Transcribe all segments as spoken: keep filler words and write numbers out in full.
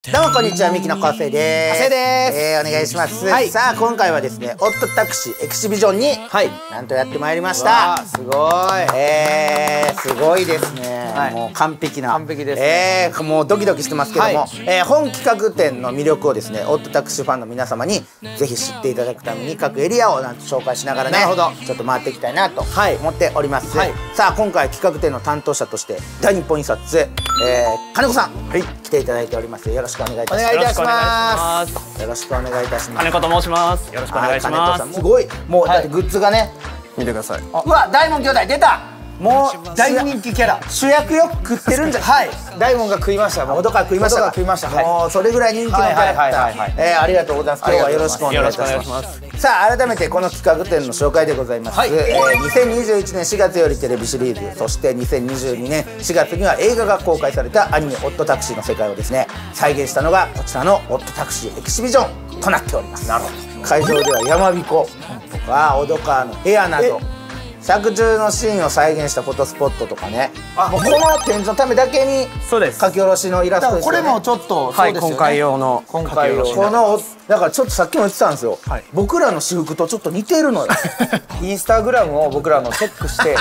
どうもこんにちは、ミキの昴生です。 昴生です。 えー、お願いします。 はい、 さあ今回はですね、オットタクシーエキシビジョンに、はい、なんとやってまいりました。 すごい。 えー、すごいですね。はい、もう完璧な。 完璧です、 ね。えー、もうドキドキしてますけども、はい、えー、本企画展の魅力をですね、オットタクシーファンの皆様にぜひ知っていただくために各エリアをなんと紹介しながらね、なるほど、ちょっと回っていきたいなと思っております。はい、さあ今回企画展の担当者として大日本印刷、えー、金子さん、はい、来ていただいております。よろしくお願いいたします。お願いいたします。よろしくお願いいたします。 金子と申します。よろしくお願いします。 すごい、もうだってグッズがね、 見てください。 うわ、大門兄弟出た。もう大人気キャラ、主役よく食ってるんじゃ。はい、 大門が食いました。 おどか食いました。 食いました。 もうそれぐらい人気のキャラクター。えー、ありがとうございます。今日はよろしくお願いいたします。さあ改めてこの企画展の紹介でございます。えー、にせんにじゅういちねんしがつよりテレビシリーズ、そしてにせんにじゅうにねんしがつには映画が公開されたアニメ「オットタクシー」の世界をですね再現したのがこちらのオットタクシーエキシビジョンとなっております。なるほど。会場では山彦とか小戸川の部屋など作中のシーンを再現したフォトスポットとかね、あ、もうこの展示のためだけに書き下ろしのイラストですよね。 これもちょっとはい、今回用の今回用このだからちょっとさっきも言ってたんですよ、はい、僕らの私服とちょっと似てるのよ。 インスタグラムを僕らのチェックして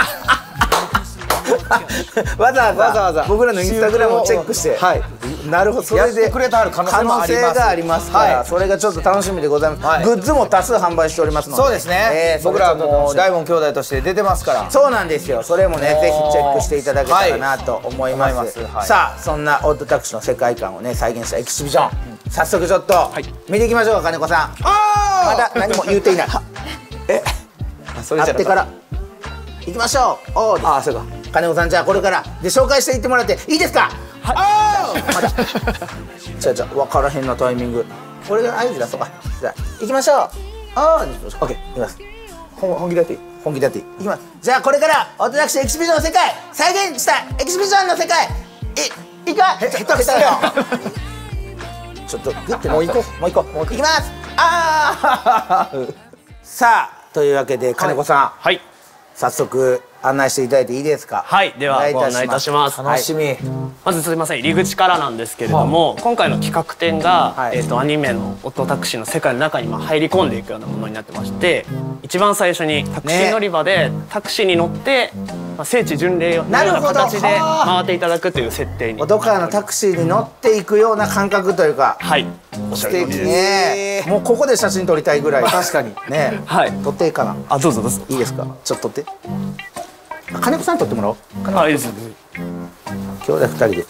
わざわざわざわざ僕らのインスタグラムをチェックして、はい、なるほど、それで可能性がありますから、それがちょっと楽しみでございます。グッズも多数販売しておりますので、 そうですね、僕らも大門兄弟として出てますから。 そうなんですよ。それもねぜひチェックしていただけたらなと思います。さあそんなオットタクシーの世界観をね再現したエキシビジョン、早速ちょっと見ていきましょうか。金子さん、まだ何も言うていない。え、会ってから行きましょう。おお、ああ、そうか。金子さん、じゃあこれからで紹介していってもらっていいですか。はい。まだじゃあじゃあ分からへんなタイミング、これが合図出そうか。じゃあ行きましょう。ああ、オッケー、行きます。本気でやっていい。本気でやっていい。行きます。じゃあこれからオットタクシーエキシビジョンの世界再現したエキシビジョンの世界いいか。へ下手くそよ。ちょっとグッてもう行こう、もう行こう、行きます。ああ。さあというわけで金子さん、はい、早速案内していただいていいですか。 はい、ではご案内いたします。 楽しみ。 まずすみません、入り口からなんですけれども、今回の企画展が、えっとアニメのオットタクシーの世界の中に入り込んでいくようなものになってまして、一番最初にタクシー乗り場でタクシーに乗って聖地巡礼のような形で回っていただくという設定に。 小戸川のタクシーに乗っていくような感覚というか。 はい。 素敵ね。もうここで写真撮りたいぐらい。確かにね。はい。撮っていいかな。 あ、どうぞどうぞ。 いいですか。ちょっと撮って。金子さん撮ってもらおう。 あ、いいです。 兄弟二人で。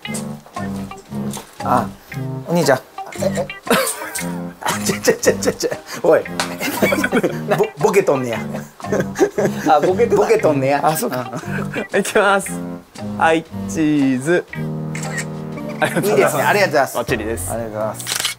あ、お兄ちゃん。ええ。ちゃちゃちゃちゃちゃ。おい。ボボケとんねや。あ、ボケボケとんねや。 あ、そうか。いきます。はい、チーズ。 いいですね。ありがとうございます。 バッチリです。 ありがとうございます。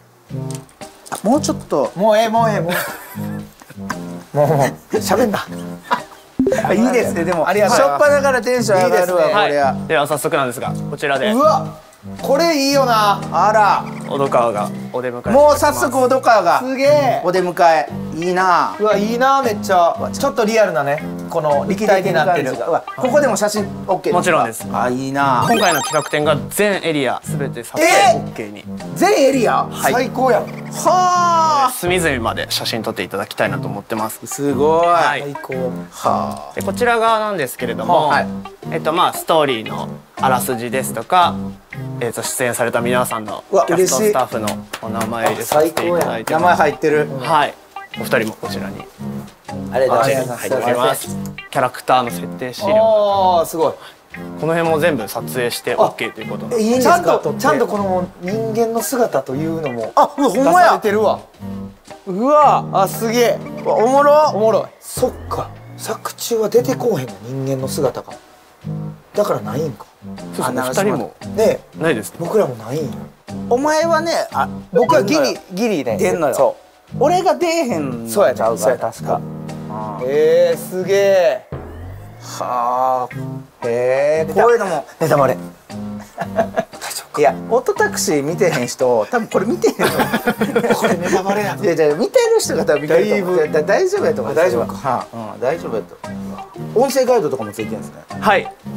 もうちょっと。 もうええ、もうええ、もう。もうもう喋んな。 いいですね。でもしょっぱなからテンション上がるわこれは。 では早速なんですがこちらで。 うわ、これいいよな。 あら、 小戸川がお出迎え。 もう早速小戸川がすげえお出迎え。いいな。 うわ、いいな、めっちゃちょっとリアルなね、この立体になってる。 ここでも写真 オーケー。 もちろんです。 あ、いいな。 今回の企画展が全エリアすべて撮影 オーケー に。 全エリア最高やん。 はあ。 隅々まで写真撮っていただきたいなと思ってます。 すごい。 最高。 はあ。 でこちら側なんですけれども、えっとまあストーリーのあらすじですとか、えっと出演された皆さんのキャストスタッフのお名前入れさせていただいて、 名前入ってる。 はい。お二人もこちらに。 ありがとうございます。 入っております。キャラクターの設定資料。 ああ、すごい。 この辺も全部撮影して オーケー ということで。 ちゃんとちゃんとこの人間の姿というのも。 あ、ほんまや。 出てるわ。 うわ、 あ、すげえ。 おもろ。 おもろい。そっか。作中は出てこうへんの、人間の姿が。だからないんか。 そうですね。二人もね、 ないです。 僕らもないんよ。 お前はね、あ、 僕はギリギリで出んのよ。そう。俺が出えへん。 そうやちゃうから確か。ええ、すげえ。 はあ。へえ、こういうのも。 ネタバレ。 いや、オットタクシー見てへん人、多分これ見てへんの。 これネタバレやん。 いやいや、見てる人が多分見てると思う。大丈夫やと思う。 大丈夫か。 うん、大丈夫やと。音声ガイドとかもついてるんですね。 はい。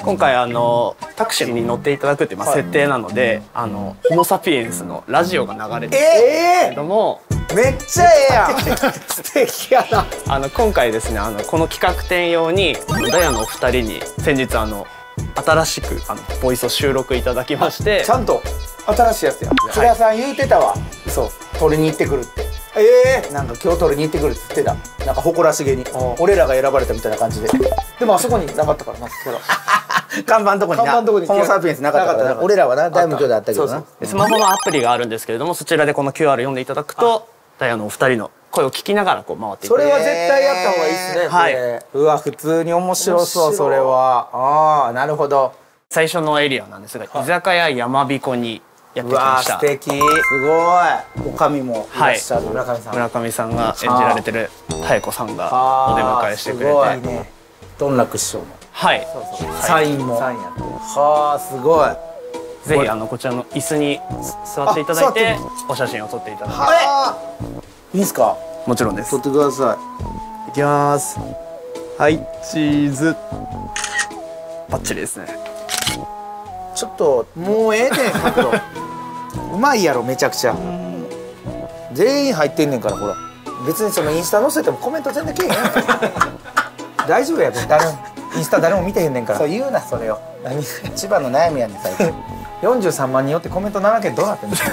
今回あのタクシーに乗っていただくっていうまあ設定なので、あのホモ・サピエンスのラジオが流れてるんですけども、 めっちゃええやん素敵やな。 あの今回ですね、あのこの企画展用にダイヤのお二人に先日あの新しくあのボイスを収録いただきまして、 ちゃんと新しいやつや。 津田さん言うてたわ、 そう取りに行ってくるって。 ええ、 なんか今日取りに行ってくるって言ってた。なんか誇らしげに俺らが選ばれたみたいな感じで。 でもあそこになかったからな、ほら看板のとこにな、 看板のとこにホモ・サピエンスなかったからな。俺らはな、大無教であったけどな。 でスマホのアプリがあるんですけれども、そちらでこの キューアール 読んでいただくとダイヤのお二人の声を聞きながらこう回っていく。 それは絶対やった方がいいですね。 はい。 うわ、普通に面白そうそれは。ああ、なるほど。 最初のエリアなんですが、居酒屋やまびこにやってきうわ、 ました。 素敵。すごい。おかみもいらっしゃる。 村上さん。 村上さんが演じられてる妙子さんがお出迎えしてくれて、 すごいね。頓楽師匠もはいサインも。 サインやって。 はあ、すごい。 ぜひあのこちらの椅子に座っていただいてお写真を撮っていただいあれいいんすか？ て。もちろんです。 撮ってくださいきます。はいチーズバッチリですね。 い。ちょっともうええねん角度。うまいやろめちゃくちゃ。全員入ってんねんからほら。別にそのインスタ載せてもコメント全然けえへんやん。大丈夫やで。誰もインスタ誰も見てへんねんから。そう言うなそれを。何一番の悩みやねん最近。 よんじゅうさんまんにんよってコメントななけんどうなってんの？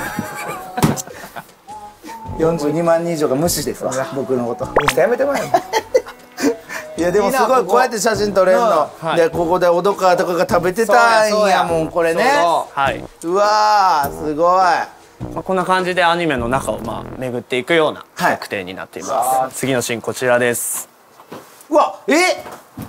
よんじゅうにまんにん以上が無視ですわ僕のこと。 インスタやめてまえよ。 いやでもすごいこうやって写真撮れるので、ここで小戸川とかが食べてたんやもんこれね。 はい。 うわーすごい。 まあこんな感じでアニメの中をまあ巡っていくような企画展になっています。次のシーンこちらです。 うわえ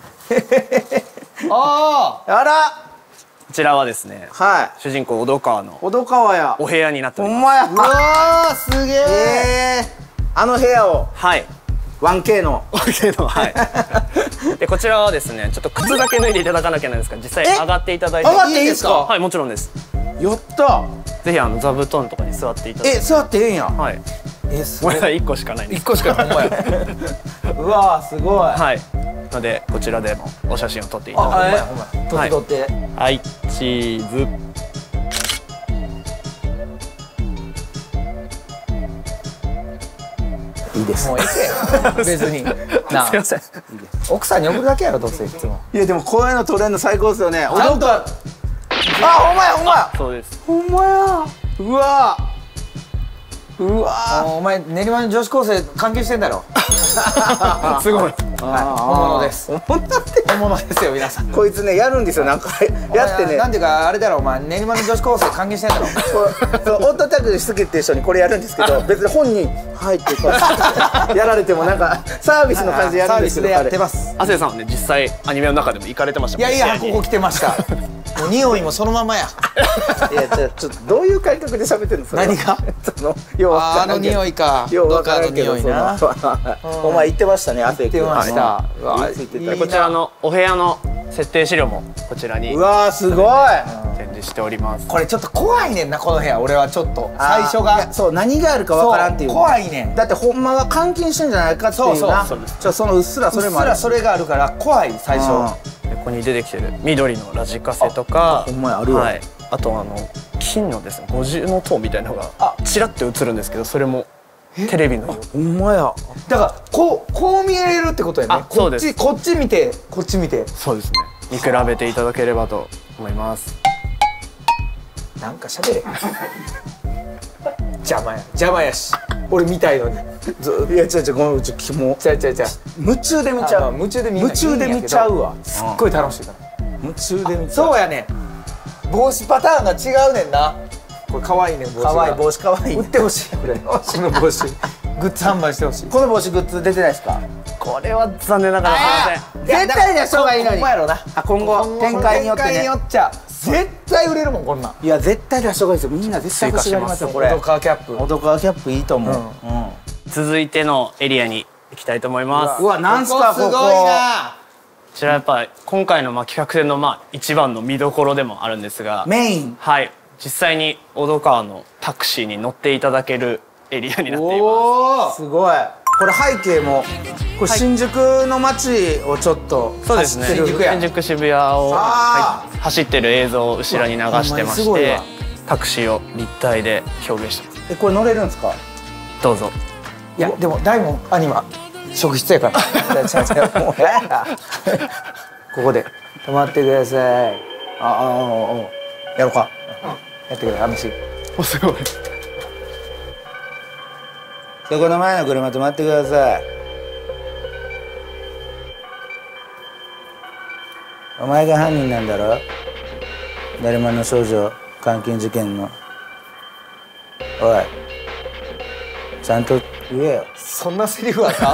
ああらこちらはですね、 はい主人公小戸川の小戸川や。 お部屋になっております。 ほんまや。 あ。うわーすげえ。 あの部屋をはい。 ワンケー のけどはいでこちらはですね、ちょっと靴だけ脱いでいただかなきゃなんですが、実際上がっていただいて。 上がっていいですか？ はい、もちろんです。 やったぜひあの座布団とかに座っていただいて。 え座ってええんや。 はい。 えすこれはいっこしかないんです。 一個しかほんまや。 うわーすごい。 はい。のでこちらでもお写真を撮っていたあほんだいて。 まやほんまや。撮って撮って。 はい、チーズ。 いいです。 もうええけ。別に。なあすいません。 奥さんに送るだけやろどうせいつも。 いやでもこういうの撮れるの最高ですよね。小戸川。あほんまやほんまや。 そうです。 ほんまや。うわうわお前練馬の女子高生関係してんだろ。 すごい。 本物です。 本物って本物ですよ皆さん。 こいつねやるんですよなんかやってね。 なんていうかあれだろお前練馬の女子高生関係してんだろ。 そうオートタグ好きっていう人にこれやるんですけど、別に本人入ってこうやられてもなんかサービスの感じでやるんですけど、 サービスでやってます。 亜生さんはね実際アニメの中でも行かれてましたもんね。 いやいやここ来てました。もう匂いもそのままや。 いやちょちょっとどういう感覚で喋ってるのそれは。 何がそのようわあのからんけど匂いか。 ようわどっかのからんけど匂いな。 そのお前言ってましたね汗言ってました。うわついてたいいなこちらのお部屋の設定資料もこちらにうわーすごい。 展示しております。 これちょっと怖いねんなこの部屋。俺はちょっと最初いやがそう何があるかわからんっていう。 怖いねん。 だってほんまは監禁してんじゃないかっていうな。 そうそうそうですちょそのうっすらそれもある。 うっすらそれがあるから怖い最初。 でここに出てきてる緑のラジカセとか、 ほんまやあるわ。 はい、あとあの金のですね五重の塔みたいなのがちらっと映るんですけど、それもテレビのよう。 ほんまや。 だからこうこう見えるってことやね。 あそうですこっちこっち見てこっち見て。 そうですね。見比べていただければと思います。 なんか喋れ。邪魔や邪魔やし。俺見たいのに。 ずいや違う違うごめんちょっともうちゃうちゃうちゃう。 夢中で見ちゃう。 夢中で見んな夢中で見ちゃうわ。 すっごい楽しいから。 夢中で見ちゃう。 そうやねん。帽子パターンが違うねんな。これ可愛いねん帽子が。 かわいい帽子かわいい。 売ってほしいこれ。この帽子。グッズ販売してほしい。 この帽子グッズ出てないですか？ これは残念ながらすいません。 絶対出した方がいいのに。 ほんまやろな。 あ今後展開によって展開にね。 よっちゃ絶対売れるもんこんなん。 いや絶対出した方がいいですよ。みんな絶対欲しがりますよこれ。 オドカーキャップ。 オドカーキャップいいと思う。うん。 続いてのエリアに行きたいと思います。 うわなんすかここ。 すごいな。 こちらやっぱり今回のまあ企画展のまあ一番の見どころでもあるんですが、 メイン。 はい、実際に小戸川のタクシーに乗っていただけるエリアになっています。 おお。 すごい。 これ背景もこれ新宿の街をちょっとそうですね。新宿新宿渋谷を、はい、走ってる映像を後ろに流してまして、タクシーを立体で表現してます。 えこれ乗れるんですか？ どうぞ。 いやでも大門アニマ職質やから。もうやだ。ここで止まってください。あああやろうか。やってくれ話。 おすごい。 そこの前の車止まってください。お前が犯人なんだろ？だるまの少女監禁事件の。おいちゃんと言えよ。 そんなセリフあった？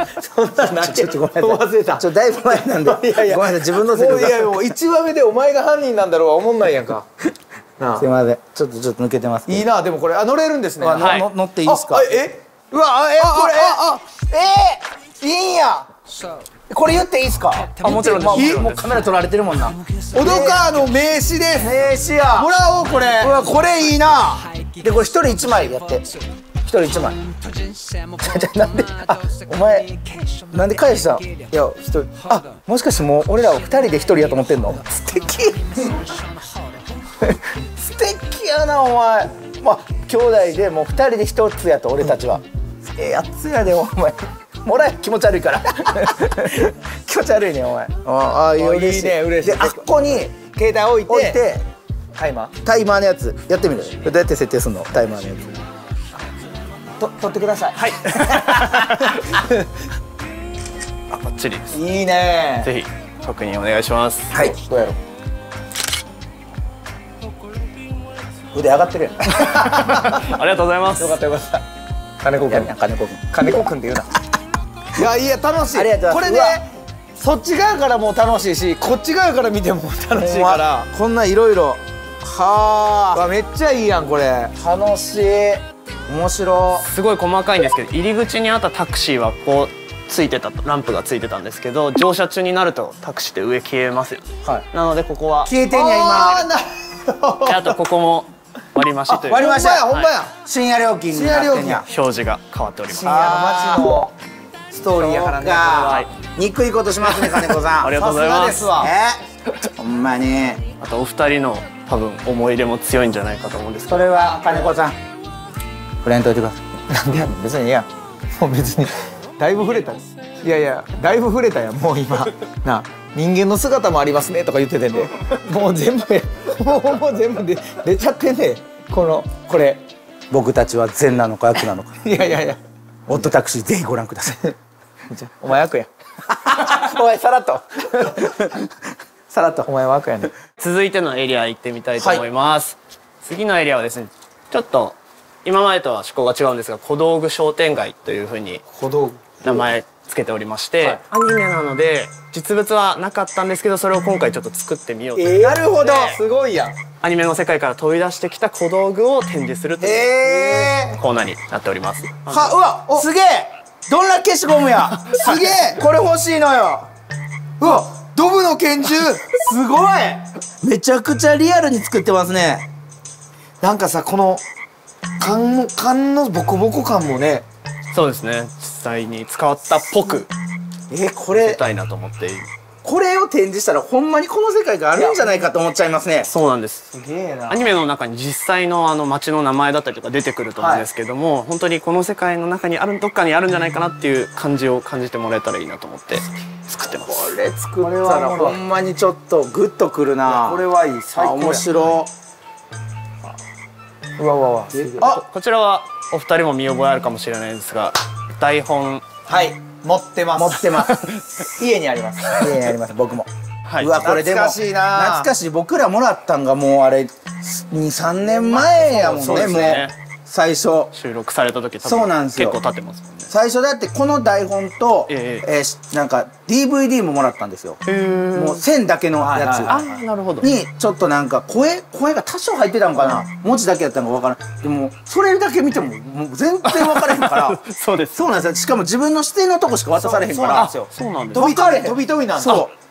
そんな何？ ちょっとごめんなさい。 忘れた。 ちょっとだいぶ前なんで。いやいやごめんなさい自分のセリフが。 いやもう一話目でお前が犯人なんだろうは思んないやんか。 すいませんちょっとちょっと抜けてます。 いいなでもこれあ乗れるんですね。 乗っていいですか？ えうわえこれえいいんや。 これ言っていいですか？ あもちろんです。 もうカメラ撮られてるもんな。 小戸川の名刺です。 名刺や。 もらおうこれ。 うわこれいいな。でこれ一人一枚やって。一人一枚。なんであお前なんで返したん？いや一人あもしかしてもう俺らを二人で一人やと思ってんの？素敵。素敵やなお前。まあ兄弟でもう二人で一つやと俺たちは。ええやつやでお前。もらえ気持ち悪いから気持ち悪いねお前。ああいい嬉しいね嬉しい。 であっこに携帯置いて置いてタイマータイマーのやつやってみる。これどうやって設定するの？タイマーのやつと取ってください。 はいあバッチリです。 いいね。 ぜひ確認お願いします。 はいどうやろう。腕上がってるやんありがとうございます。 よかったよかった。金子くん金子くん金子くんって言うな。いやいや楽しい。 ありがとうごこれざいます。 ねそっち側からも楽しいしこっち側から見ても楽しいからこんないろいろはあめっちゃいいやんこれ。 楽しい面白すごい細かいんですけど入り口にあったタクシーはこうついてたランプがついてたんですけど乗車中になるとタクシーって上消えますよね。 はいなのでここは消えてんや今。 あーなるほど。 であとここも割り増しという割り増しやほんまや深夜料金になってんや。 表示が変わっております。 深夜の街のストーリーやからね。これは憎いことしますね金子さん。 ありがとうございます。 さすがえほんまに。 あとお二人の多分思い入れも強いんじゃないかと思うんですけど。 それは金子さん触れんといてください。 なんでやねん別にいいやん。もう別にだいぶ触れた。いやいやだいぶ触れたやんもう今な人間の姿もありますねとか言っててんでもう全部もうもう全部で出ちゃってんねこのこれ。 僕たちは善なのか悪なのか。 いやいやいやオットタクシーぜひご覧ください。 お前悪や。 お前さらっとさらっとお前は悪やね。 続いてのエリア行ってみたいと思います、はい、次のエリアはですねちょっと今までとは趣向が違うんですが小道具商店街というふうに名前つけておりまして、はい、アニメなので実物はなかったんですけどそれを今回ちょっと作ってみようと、 えー、なるほどすごいやん。 アニメの世界から飛び出してきた小道具を展示するというコーナーになっております。 はうわすげえどんな消しゴムやすげえこれ欲しいのよ。 うわドブの拳銃すごいめちゃくちゃリアルに作ってますね。 なんかさこの缶の缶のボコボコ感もね。 そうですね実際に使ったっぽくえこ見せれたいなと思ってこれを展示したらほんまにこの世界があるんじゃないかと思っちゃいますね。 そうなんです。 すげえな。 アニメの中に実際のあの街の名前だったりとか出てくると思うんですけども、はい、本当にこの世界の中にあるどっかにあるんじゃないかなっていう感じを感じてもらえたらいいなと思って作ってます。 これ作ったらほんまにちょっとグッとくるな。 これはいい最高や。 面白。 うわうわうわあこちらはお二人も見覚えあるかもしれないですが台本はい持ってます。 持ってます家にあります。 家にあります僕も。 はい、 うわこれでも懐かしいな。 懐かしい。僕らもらったんがもうあれにさんねんまえやもんね。 そうですねもう最初収録された時多そうなん分ですよ結構経ってますもんね。 最初だってこの台本と、 ええーなんか ディーブイディー ももらったんですよ。もう線だけのやつあなるほどにちょっとなんか声声が多少入ってたのかな、文字だけやったのか分からん。でもそれだけ見てももう全然分からへんからそうですそうなんですよ。しかも自分の指定のとこしか渡されへんからそうなんです。 分かれへん。 飛び飛びなんだ。 そう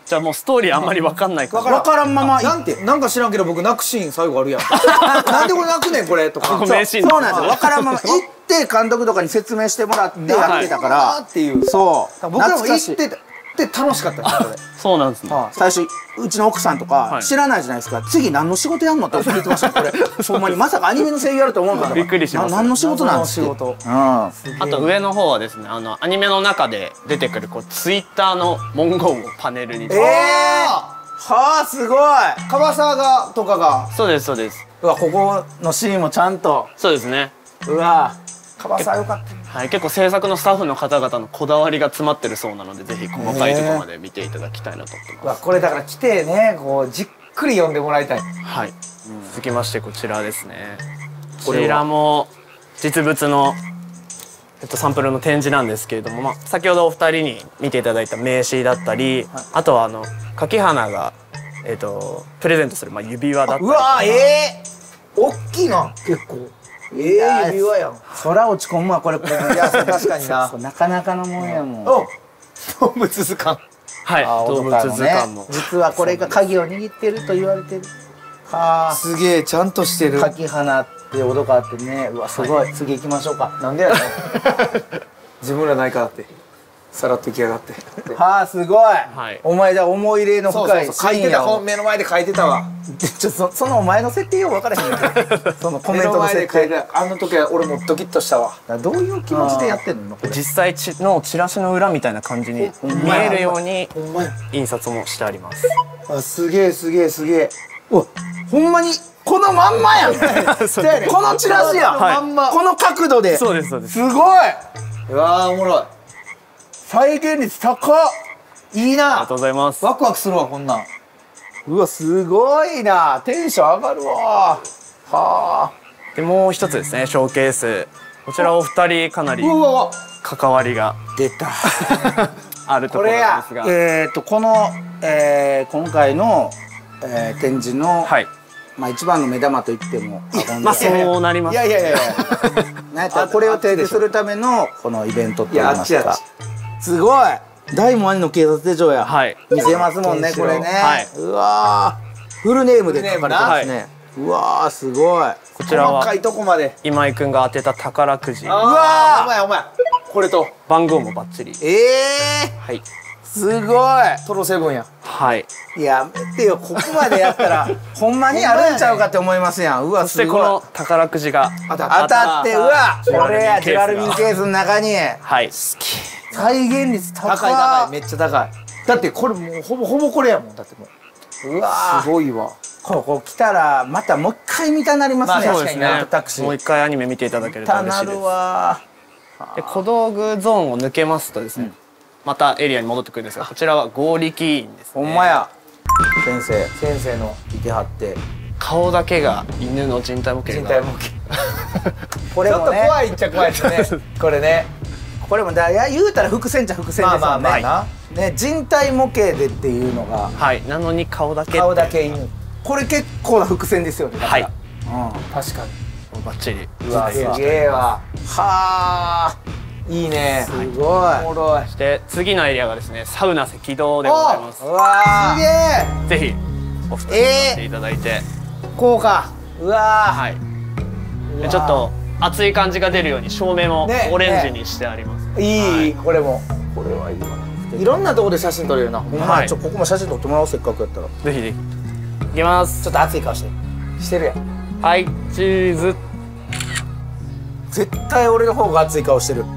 じゃあもうストーリーあんまり分かんないから分からんままなんてなんか知らんけど僕泣くシーン最後あるやんなんでこれ泣くねんこれとかそうなんですよ。分からんまま行って監督とかに説明してもらってやってたからっていうそう僕らも行ってで楽しかったですこれそうなんですね。 最初うちの奥さんとか知らないじゃないですか、次何の仕事やんのって言ってましたこれほんまにまさかアニメの声優やると思うんだからびっくりします。 何の仕事なんですか。 あと上の方はですね、あのアニメの中で出てくるこうツイッターの文言をパネルに。 ええはあすごい。 樺沢がとかがそうですそうです。 うわここのシーンもちゃんとそうですね。 うわ樺沢よかった。 はい、結構制作のスタッフの方々のこだわりが詰まってるそうなので、ぜひ細かいところまで見ていただきたいなと思ってます。 うわこれだから来てねこうじっくり読んでもらいたい。 はい、続きましてこちらですね。こちらも実物の、えっと、サンプルの展示なんですけれども、まあ、先ほどお二人に見ていただいた名刺だったり、はい、あとはあの柿花が、えっと、プレゼントする、まあ、指輪だったり。 うわええー、大きいな結構。ええ指輪やん。 そら落ち込むわこれ。いや確かにな。 なかなかのもんやもん。 動物図鑑。 はい、動物図鑑も。 実はこれが鍵を握ってると言われてる。はあ。 すげえちゃんとしてる。 柿花って脅かってね。うわすごい。次行きましょうか。 なんでやねん。自分らないからって。さらっときやがって。 はあすごい。お前じゃ思い入れの深い。 書いてた本目の前で書いてたわ。 ちょそそのお前の設定よく分からへん。そのコメントの設定。 あの時は俺もドキッとしたわ。 どういう気持ちでやってんの？ 実際のチラシの裏みたいな感じに見えるように印刷もしてあります。 あすげえすげえすげえ。おほんまにこのまんまやん。このチラシやん。この角度で。 そうですそうです。 すごい。 うわーおもろい。 再現率高っ。いいな。 ありがとうございます。 ワクワクするわこんなん。 うわすごいな。テンション上がるわ。はあ。 でもう一つですね、ショーケース。こちらお二人かなり関わりが出たあるところなんですが、 えっとこの、えー、今回の、えー、展示の、はい、まあ一番の目玉と言っても過言ではない。 まあそうなります。 いやいやいやいや。なんやったらこれを提示するためのこのイベントって言いますか。すごい。大門兄の警察手帳や。はい。見せますもんねこれね。はい。うわー。フルネームで書かれてますね。うわーすごい。 こちらは細かいとこまで今井くんが当てた宝くじ。うわー。お前お前。これと番号もバッチリ。 ええ。はい。すごい。 トロセブンや。 はい。 やめてよここまでやったらほんまにあるんちゃうかって思いますやん。うわすごい。 そしてこの宝くじが当たってうわこれやジュラルミンケースの中に。 はい。好き。再現率高い。 高い高いめっちゃ高い。だってこれもうほぼほぼこれやもんだってもう。うわすごいわ。 ここ来たらまたもう一回見たなりますね。 そうですね。もう一回アニメ見ていただけると嬉しいです。で小道具ゾーンを抜けますとですね、またエリアに戻ってくるんですが、こちらは合力院ですね。 ほんまや。先生先生のいてはって顔だけが犬の人体模型が。 人体模型。 これもね。 ちょっと怖いっちゃ怖いですね。これね。 これもだや言うたら伏線っちゃ伏線ですもんね。ね人体模型でっていうのが。 はい。なのに顔だけ。 顔だけ犬。これ結構な伏線ですよね。 はい。うん、 確かに。 バッチリ。 うわすげえわ。はあ。いいね。 すごい。 おもろい。 そして次のエリアがですね、サウナ赤道でございます。 うわすげえ。ぜひお二人に乗っていただいて。 こうか。うわはい。でちょっと熱い感じが出るように照明もオレンジにしてあります。 いいこれも。これはいいわ。いろんなところで写真撮れるな。 ほんまちょここも写真撮ってもらおうせっかくやったら。 ぜひぜひ。いきます。 ちょっと熱い顔してしてるやん。 はいチーズ。 絶対俺の方が熱い顔してる。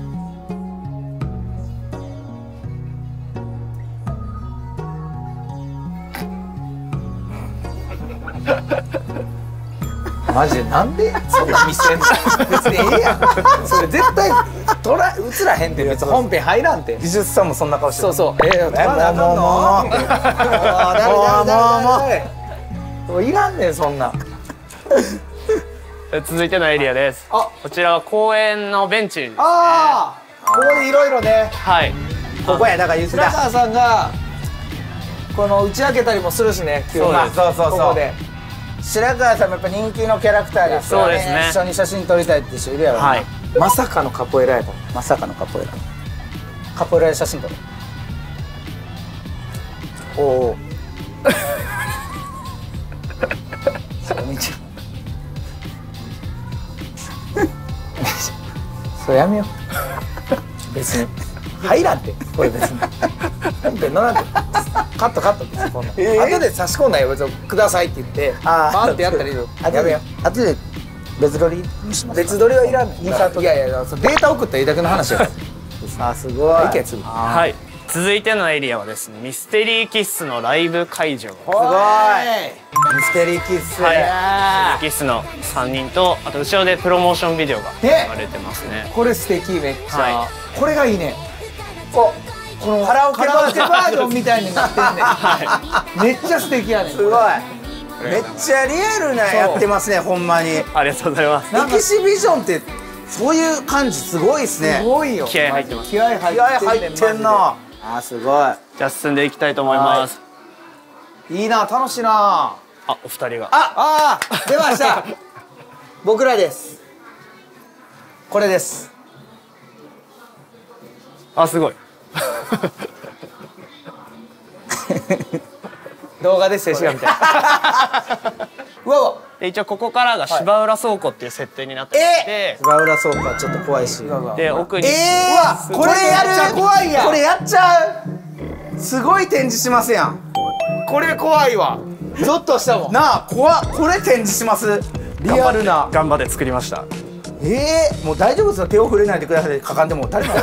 マジでなんでそんな見せんの。別にええやん。それ絶対撮ら映らへんって別に本編入らんて。 美術さんもそんな顔してる。 そうそう。ええもうもうもうもうもうもうもういらんねんそんな。 続いてのエリアです。あ、こちらは公園のベンチですね。 ああ、ここでいろいろね。 はい。 ここやだから言ってた。 白川さんがこの打ち明けたりもするしね。 そうそうそうそう。白川さんもやっぱ人気のキャラクターですからね。一緒に写真撮りたいって人いるやろ。はい。 まさかのカポエラやと。 まさかのカポエラ。カポエラで写真撮る。 おおめっちゃそれやめよう別に入らんってこれ別に本編のなんてカットカットですこんな、えー、後で差し込んだよ別にくださいって言ってバーってやったらいいよやめよう後で別撮りにします。 別撮りはいらん。インサート。いやいや、データ送ったらいいだけの話や。 あ、すごい。 はい。続いてのエリアはですね、ミステリーキッスのライブ会場。すごい。ミステリーキッス。 はい。ミステリーキッスのさんにんと、あと後ろでプロモーションビデオが流れてますね。 これ素敵めっちゃ。これがいいね。お、このカラオケバージョンみたいになってんね。はい。めっちゃ素敵やね。 すごい。めっちゃリアルなやってますね、ほんまに。 ありがとうございます。 エキシビジョンってそういう感じすごいですね。 すごいよ。 気合入ってます。 気合入ってんな。あ、すごい。 じゃあ進んでいきたいと思います。 いいな、楽しいな。 あ、お二人が。 あ、あ、出ました。僕らです。これです。 あ、すごい。 動画で静止画みたいな。うわうわ。 で一応ここからが芝浦倉庫っていう設定になってまして、 芝浦倉庫はちょっと怖いし。 で奥に。 ええ、これやる。怖いや。これやっちゃう。すごい展示しますやん。 これ怖いわ。ゾッとしたもん。 なあ、怖っ。これ展示します。リアルな。 頑張って作りました。 ええ、もう大丈夫ですよ。手を触れないでください。かかんでも足りない。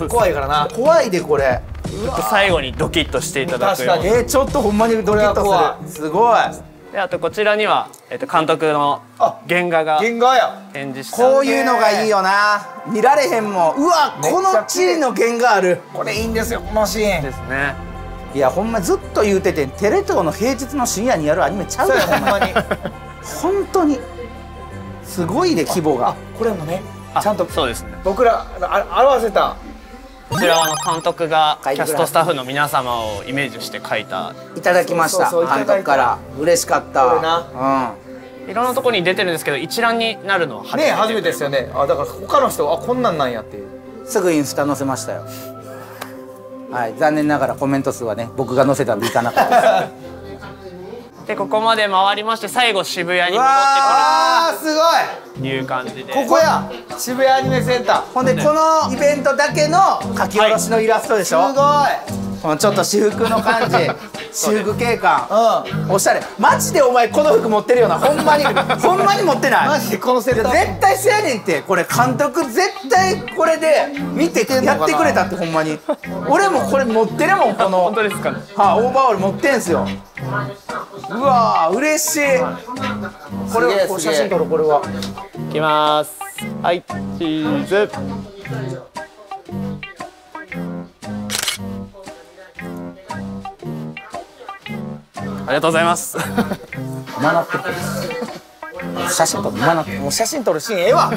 怖いからな。 怖いでこれ。 最後にドキッとしていただくような。 えー、ちょっとほんまにドキッとする。すごい。 であとこちらには、えっと、監督の原画が原画や展示してこういうのがいいよな。見られへんもん。うわ、この地位の原画ある。 これいいんですよ、このシーンですね。 いやほんまずっと言うてて、テレ東の平日の深夜にやるアニメちゃうよほんまに。本当にすごいで規模が。 これもね、ちゃんとそうですね。 僕ら表せた。 こちらはあの監督がキャストスタッフの皆様をイメージして描いた。 いただきました。監督から嬉しかった。 これな。 うん。いろんなところに出てるんですけど、一覧になるのは初めて。 ね、初めてですよね。あ、だから他の人、あ、こんなんなんやっていう。 すぐインスタ載せましたよ。はい、残念ながらコメント数はね、僕が載せたんでいかなかったです。 でここまで回りまして、最後渋谷に戻ってあー、すごくるという感じで。 い。ここや、渋谷アニメセンター。 ほんでこのイベントだけの書き下ろしのイラストでしょ。 すごい。 このちょっと私服の感じ、私服警官、 うん、 おしゃれ。マジでお前この服持ってるよな。ほんまにほんまに持ってない。 マジでこのセット絶対せやねんって。これ監督絶対これで見てやってくれたって。ほんまに俺もこれ持ってるもん。この本当ですかね。 はあ、オーバーオール持ってんすよ。うわー嬉しい。これは写真撮る。これはいきます。はい、チーズ。ありがとうございます。 今なってる。写真撮る。今なってる。 もう写真撮るシーンええわ。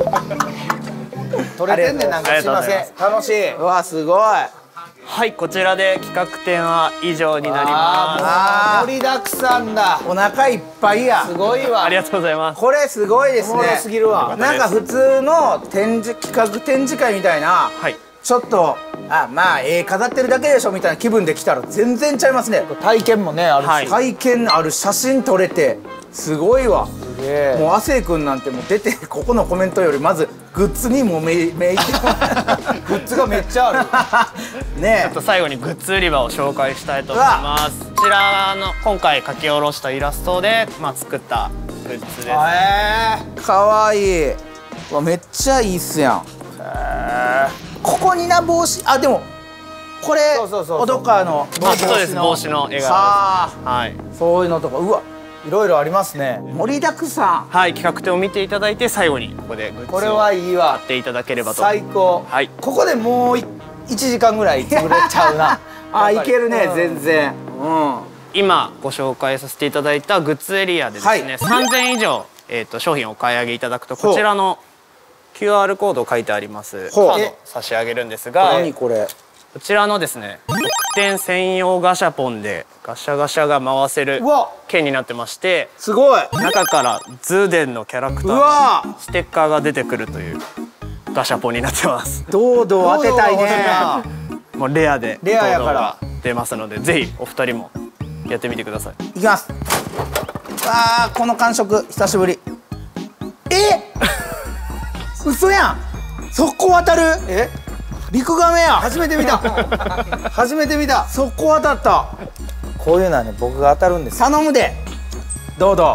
撮れてんねん。なんかすいません。楽しい。 うわすごい。 はい、こちらで企画展は以上になります。 ああ、盛りだくさんだ。 お腹いっぱいや。 すごいわ。 ありがとうございます。 これすごいですね。 おもろすぎるわ。 なんか普通の展示企画展示会みたいな。はい。ちょっとあまあ絵飾ってるだけでしょみたいな気分で来たら全然ちゃいますね。 体験もねあるし、はい、 体験ある。写真撮れてすごいわ。 すげえ。 もう亜生君なんてもう出てここのコメントよりまずグッズにもめめいてグッズがめっちゃあるねえ。ちょっと最後にグッズ売り場を紹介したいと思います。こちらの今回描き下ろしたイラストで、まあ、作ったグッズです。へえ、かわいい。わめっちゃいいっすやん。へえ。ここにな帽子、あでもこれ小戸川の帽子の、そうです、帽子の絵柄です。はい、 そういうのとか、うわいろいろありますね。 盛りだくさん。 はい、企画展を見ていただいて最後にここでグッズをこれはいいわ。 買っていただければと。 最高。はい。ここでもういちじかんぐらい潰れちゃうな。 あ、いけるね、全然。うん。 今ご紹介させていただいたグッズエリアでですね、さんぜん以上えっと商品をお買い上げいただくとこちらのキューアール コード書いてありますカード差し上げるんですが、 何これ。 こちらのですね特典専用ガシャポンでガシャガシャが回せる券になってまして、 すごい。 中からズーデンのキャラクターのステッカーが出てくるというガシャポンになってます。 堂々当てたいね。 もうレアでレアやからってますので、ぜひお二人もやってみてください。 いきます。わあ、この感触久しぶり。え嘘やん。速攻当たる。 えリクガメや。 初めて見た初めて見た。 速攻当たった。こういうのはね、僕が当たるんです。頼むで。どうぞ。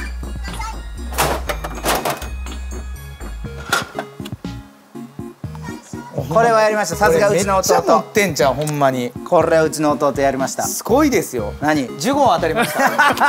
これはやりました。さすがうちのめっちゃ持弟。 ってんじゃんほんまに。 これはうちの弟やりました。 すごいですよ。 何？ じゅうご当たりました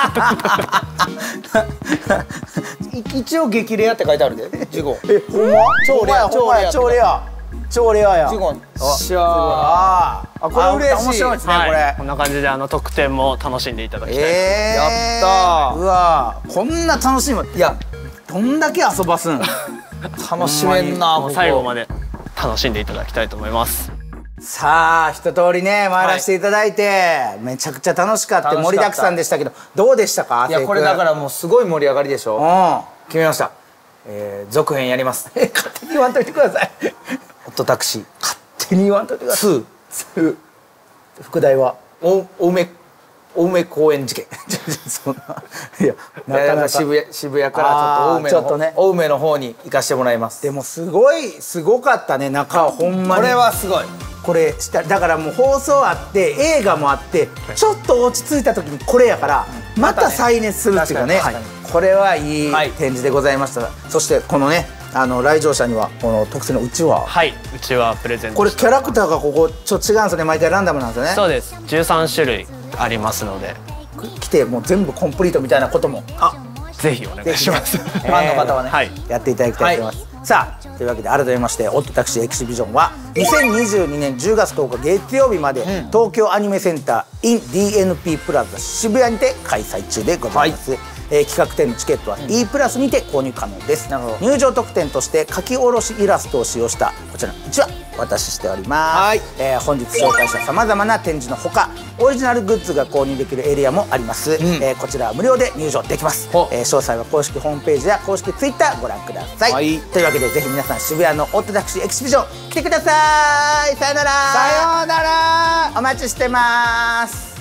一応激レアって書いてあるで。じゅうご。 え、ほんま？ 超レア超レア超レア超レアや。 じゅうご。しゃー。 ああ、これ嬉しい。 面白いですね、 はい、 これ。 こんな感じであの特典も楽しんでいただきたいです。 えー、 やったー。 うわー、こんな楽しいもん。いや、どんだけ遊ばすん。 楽しめんな。 もう最後まで楽しんでいただきたいと思います。 さあ一通りね回らせていただいて、めちゃくちゃ楽しかった盛りだくさんでしたけど、どうでしたか？ いや、これだからもうすごい盛り上がりでしょ。 うん、 決めました。えー、続編やります。 え、勝手に言わんといてください。 オットタクシー勝手に言わんといてください。 ツー。 副題はおお梅お梅公園事件。 そんないや、なかなか渋谷渋谷からちょっと青梅のちょっとね青梅の方に行かしてもらいます。 でもすごいすごかったね、中はほんまに。 これはすごい。 これしただからもう放送あって映画もあってちょっと落ち着いた時にこれやからまた再熱するっていうかね、 確かに確かにこれはいいはい展示でございました。そしてこのね、あの来場者にはこの特製のうちわ、 はい、うちはプレゼントこれしてキャラクターがここちょっと違うんですよね、毎回ランダムなんですよね。 そうです。じゅうさんしゅるいありますので、 来てもう全部コンプリートみたいなこともぜひお願いします。 ファンの方はねはい。 やっていただきたいと思います、さあというわけで改めましてオットタクシーエキシビジョンはにせんにじゅうにねんじゅうがつとおか月曜日まで、うん、東京アニメセンター in ディーエヌピー プラザ渋谷にて開催中でございます、はい、えー、企画展のチケットは E プラスにて購入可能です。入場特典として書き下ろしイラストを使用したこちらのうちわお渡ししております。はい、えー、本日紹介したさまざまな展示のほかオリジナルグッズが購入できるエリアもあります、うん、えー、こちらは無料で入場できます、えー、詳細は公式ホームページや公式ツイッターご覧ください、はい、というわけでぜひ皆さん渋谷のオットタクシーエキシビジョン来てください。さよなら。 さようなら。 お待ちしてます。